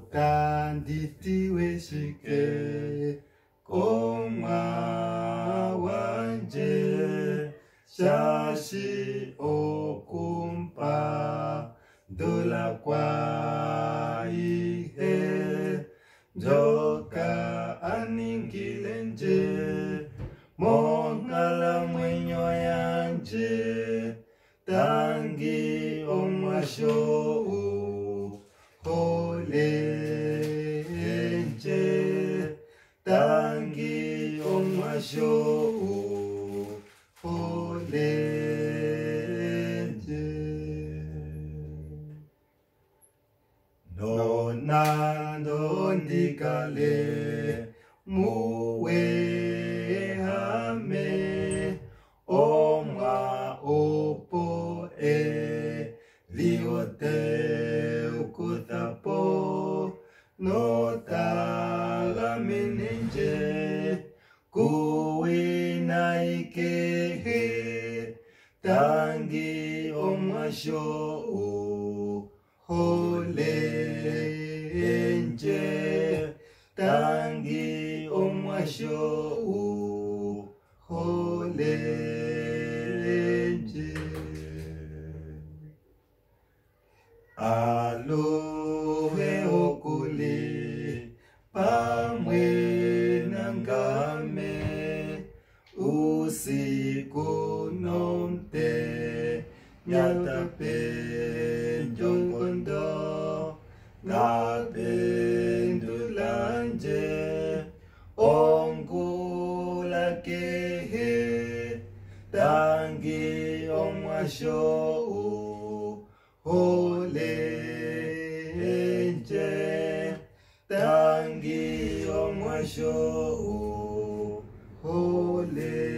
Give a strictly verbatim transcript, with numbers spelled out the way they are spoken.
Joka nditi we shike Koma wanje Shashi okumpa Dola kwa ihe Joka aningilenje Mongala mwenyo yanje Tangi omwasho Holenje Tangi omwasho Holenje Nonando ndikale Muwe hame Omwa opo e Liote ukutapo Notala meninje Kuwina ikehe Tangi omwasho Holenje Tangi omwasho Holenje Alohe okule Pamwe nangame Usiku nomte Nyatape njongondo Napendulanje Ongula kehe Tangi omwasho Holenje Tangi omwasho Holenje